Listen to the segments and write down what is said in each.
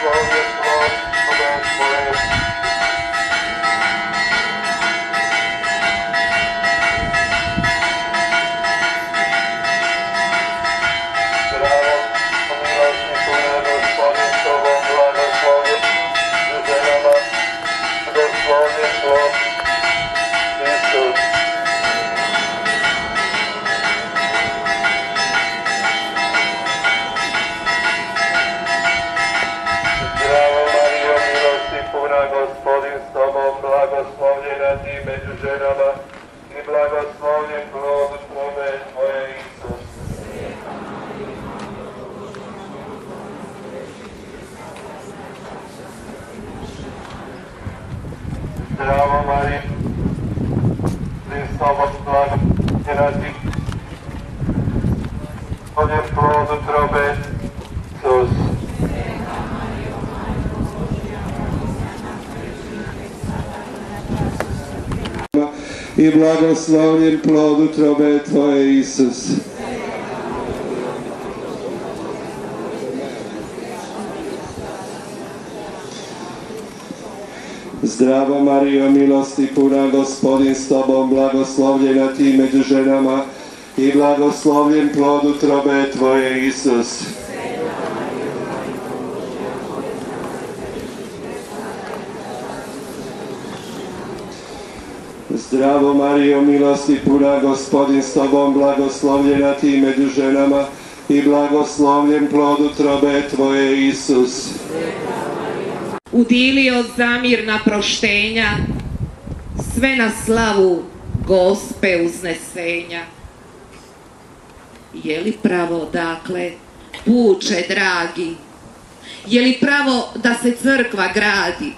Zdravo Marija, Hristovo blagoslовljena ti, od je plod utrobe Isus. I blagoslovljen plod utrobe Tvoje, Isus. Zdravo Marijo, milosti puna, Gospodin s Tobom, blagoslovljena ti među ženama i blagoslovljen plod utrobe Tvoje, Isus. Zdravo Marijo, milosti puna, Gospodin s Tobom, blagoslovljena ti među ženama i blagoslovljen plod utrobe Tvoje, Isus. Udilio zamirna proštenja, sve na slavu Gospe uznesenja. Je li pravo, dakle, puče dragi, je li pravo da se crkva gradi?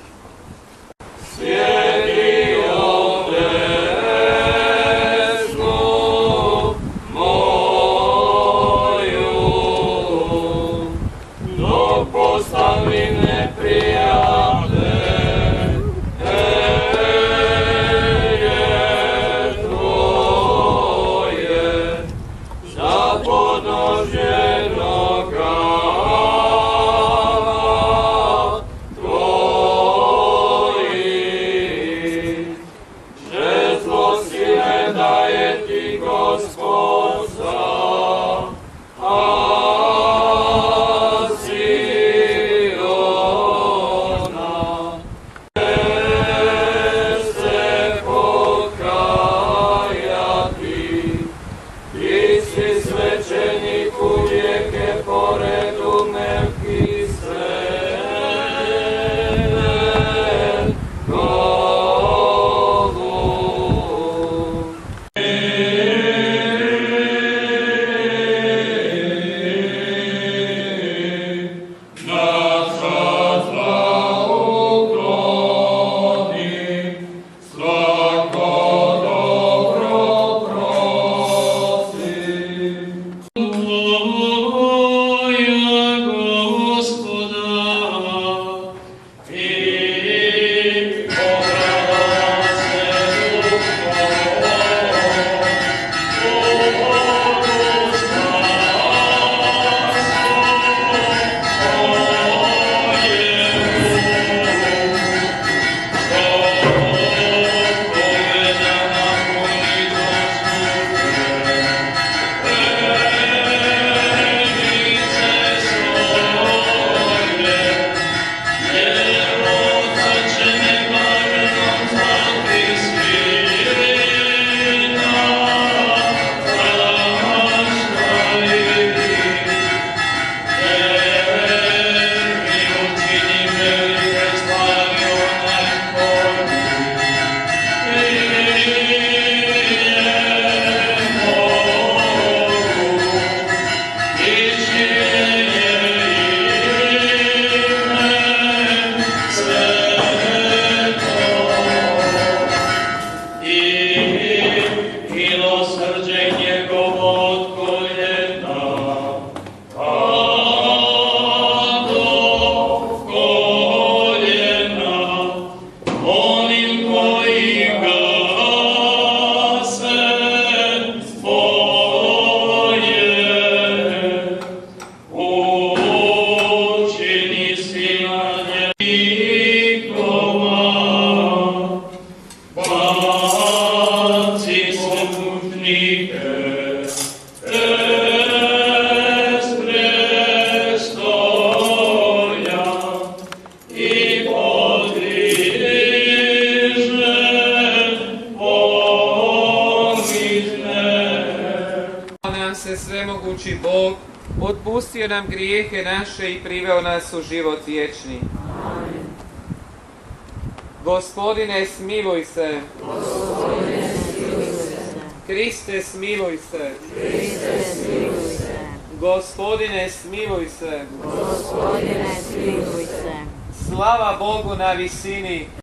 svemogući Bog, otpustio nam grijehe naše i priveo nas u život vječni. Amen. Gospodine, smiluj se. Gospodine, smiluj se. Kriste, smiluj se. Kriste, smiluj se. Gospodine, smiluj se. Gospodine, smiluj se. Slava Bogu na visini.